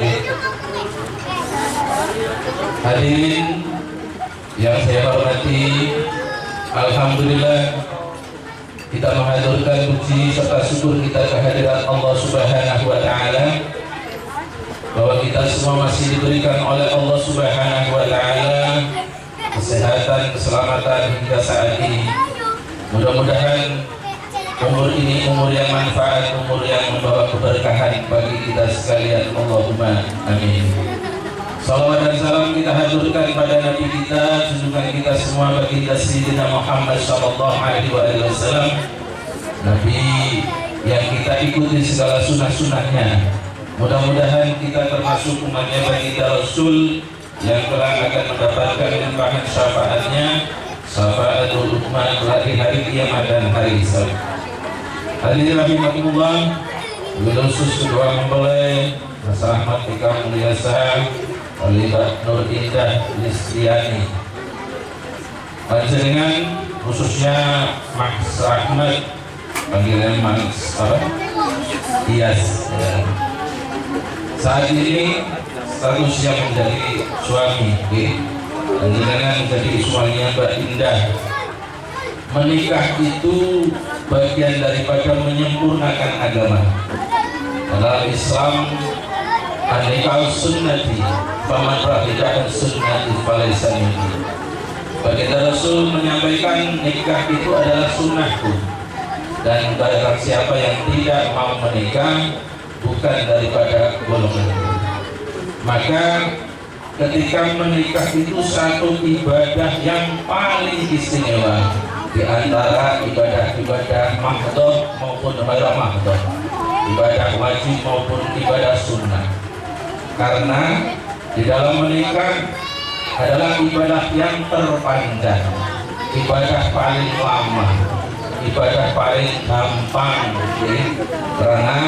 Hadirin yang saya hormati, alhamdulillah kita menghaturkan puji serta syukur kita kehadiran Allah Subhanahu wa taala bahwa kita semua masih diberikan oleh Allah Subhanahu wa taala kesehatan, keselamatan hingga saat ini. Mudah-mudahan umur ini umur yang manfaat, umur yang membawa keberkahan bagi kita sekalian. Allahumma amin. Salawat dan salam kita haturkan pada Nabi kita, junjungan kita semua baginda Sayyidina Muhammad sallallahu alaihi wasallam, Nabi yang kita ikuti segala sunnah-sunnahnya. Mudah-mudahan kita termasuk umatnya baginda Rasul yang kelak akan mendapatkan limpahan syafaatnya, syafaatul ummah di hari kiamat dan hari hisab. Hadirin rahimakumullah, wabil khusus kedua mempelai Mas Ahmad Ika Mulyasa Walidah Nur Indah Listiani, panjenengan khususnya Mas Ahmad, panggilan Mas apa? Tias ya. Saat ini status yang menjadi suami, panjenengan menjadi suaminya Mbak Indah. Menikah itu bagian daripada menyempurnakan agama. Dalam Islam, an-nikah sunnati, faman rahiqa sunnati falaysa minni. Baginda Rasul menyampaikan nikah itu adalah sunnahku, dan barang siapa yang tidak mau menikah bukan daripada golonganku. Maka ketika menikah itu satu ibadah yang paling istimewa di antara ibadah-ibadah mahdhah maupun ibadah mahdhah, ibadah wajib maupun ibadah sunnah. Karena di dalam menikah adalah ibadah yang terpanjang, ibadah paling lama, ibadah paling gampang, ya. Karena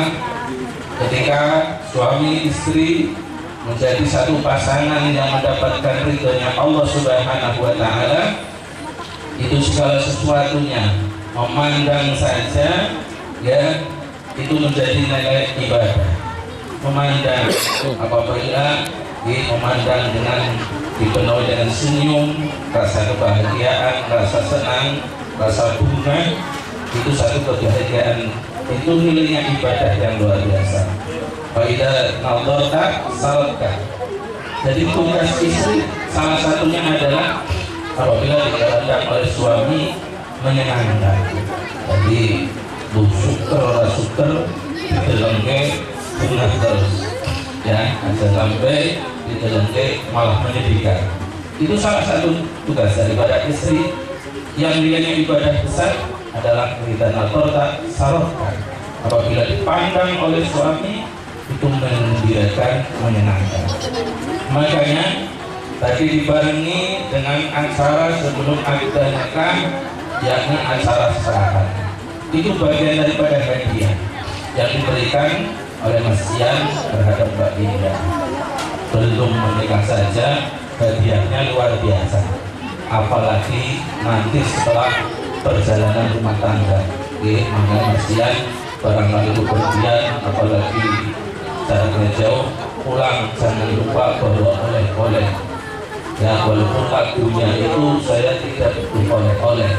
ketika suami istri menjadi satu pasangan yang mendapatkan ridhonya Allah Subhanahu wa taala, itu segala sesuatunya memandang saja ya itu menjadi nilai ibadah. Memandang apabila ya, memandang dengan dipenuhi dengan senyum, rasa kebahagiaan, rasa senang, rasa bunga, itu satu kebahagiaan, itu nilainya ibadah yang luar biasa. Faidah nadharta salatkan. Jadi tugas istri salah satunya adalah apabila dikehendaki oleh suami menyenangkan. Jadi bu syukur syukur ditelengke bunga terus, ya ada sampai ditelengke malah menyedihkan. Itu salah satu tugas daripada istri yang nilainya ibadah besar adalah kita natorta sarofkan. Apabila dipandang oleh suami itu menggembirakan, menyenangkan. Makanya tadi dibarengi dengan acara sebelum akad nikah yakni acara serahan. Itu bagian daripada hadiah yang diberikan oleh Mas Ian terhadap Mbak Dinda. Belum menikah saja hadiahnya luar biasa, apalagi nanti setelah perjalanan rumah tangga. Oke, maka Mas Ian barangkali bepergian, apalagi jaraknya jauh, pulang jangan lupa bawa oleh-oleh. Ya, walaupun lagunya itu saya tidak butuh oleh-oleh.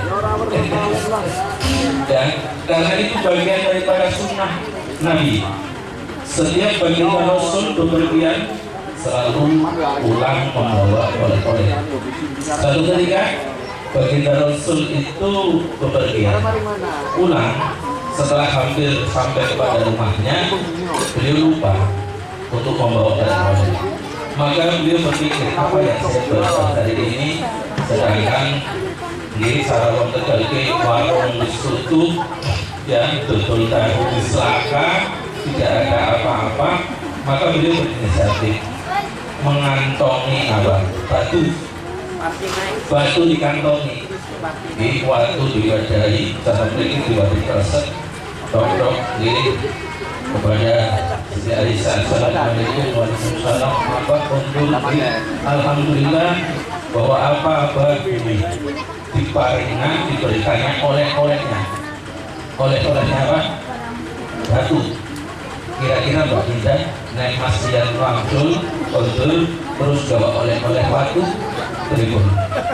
Dan karena itu bagian daripada sunnah Nabi. Setiap baginda Rasul bepergian selalu pulang membawa oleh-oleh. Satu ketika baginda Rasul itu bepergian pulang, setelah hampir sampai kepada rumahnya, beliau lupa untuk membawa oleh-oleh. Maka beliau berpikir, apa yang saya bawa hari ini, sedangkan di Sarawak Tegal ke warung ditutup, ya betul tahu diselaka, tidak ada apa-apa. Maka beliau berinisiatif mengantongi apa? Batu, batu dikantongi, di waktu diwadahi, sampai ini diwadahi kresek, dok-dok di kepada Siti Aisyah. Assalamualaikum warahmatullahi wabarakatuh. Alhamdulillah bahwa apa-apa ini diparingan, diberikannya oleh-olehnya. Oleh-olehnya apa? Batu. Kira-kira Mbak Dinda naik Mas Ian langsung kontur terus bawa oleh-oleh batu berikut.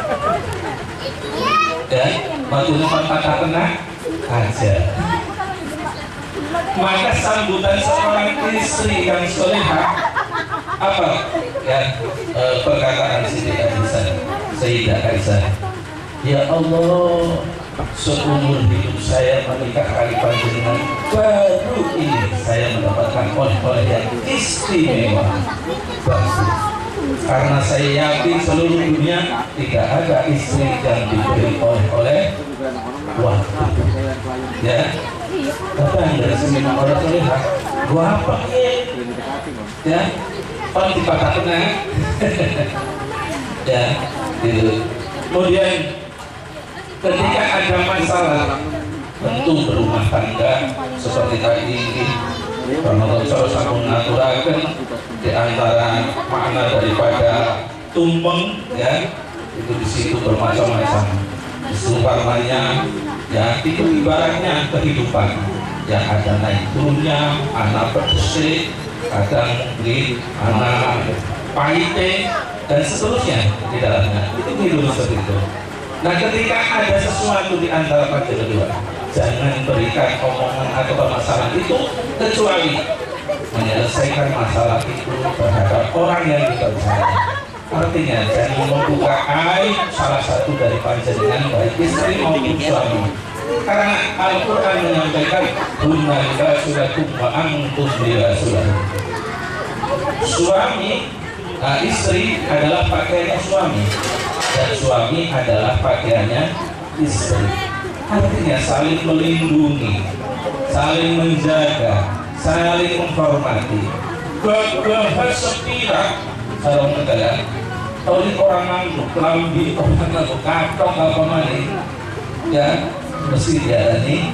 Dan batunya patah kena aja. Maka sambutan seorang istri yang solehah apa ya, e, perkataan Siti Aisyah, Sayyidah Aisyah, ya Allah, seumur hidup saya menikah kali panjenengan, baru ini saya mendapatkan oleh-oleh yang istimewa. Bagus. Karena saya yakin seluruh dunia tidak ada istri yang diberi oleh-oleh waktu. Ya, datang dari seminar orang solehah, gua apa? Ya, orang dipatah kena. Ya, gitu. Kemudian ketika ada masalah, tentu berumah tangga seperti tadi ini, Ramadan Solo sampun ngaturaken di antara makna daripada tumpeng, ya, itu di situ bermacam-macam. Umpamanya, ya, itu ibaratnya kehidupan yang ada naik turunnya, anak berdesik, kadang mungkin anak pahite dan seterusnya di dalamnya. Itu kehidupan seperti itu. Nah, ketika ada sesuatu di antara kalian berdua, jangan berikan omongan atau permasalahan itu kecuali menyelesaikan masalah itu terhadap orang yang kita bersama. Artinya jangan membuka aib salah satu dari panjenengan baik istri maupun suami. Karena Al-Quran menyampaikan hunna libasulakum wa antum libasulakum. Suami, nah, istri adalah pakaiannya suami dan suami adalah pakaiannya istri. Artinya saling melindungi, saling menjaga, saling menghormati. Bahas sepira sarung negara, kalau ini orang ngantuk, kelambi orang ngantuk, katok apa mana, ya mesti dialani.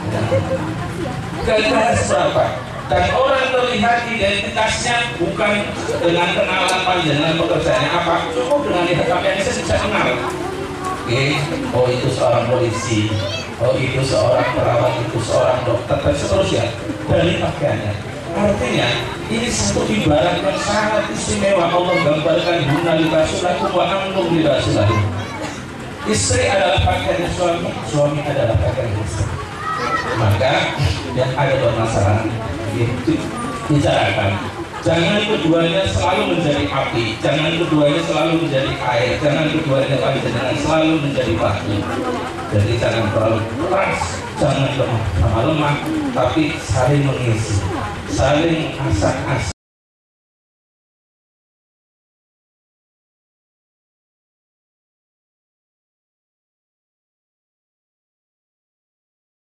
Gak berapa. Dan orang terlihat identitasnya bukan dengan kenalan panjenengan pekerjaannya apa, cukup dengan lihat pakaiannya saya bisa kenal. Oke, oh itu seorang polisi, oh itu seorang perawat, itu seorang dokter, dan seterusnya dari pakaiannya. Artinya ini satu ibarat yang sangat istimewa. Allah gambarkan hunna libasulakum wa antum libasulakum. Istri adalah pakaiannya suami, suami adalah pakaian istri. Maka yang ada permasalahan itu bicarakan. Jangan keduanya selalu menjadi api, jangan keduanya selalu menjadi air, jangan keduanya jangan selalu menjadi batu. Jadi jangan terlalu keras, jangan lemah sama lemah, tapi saling mengisi, saling asak-asak.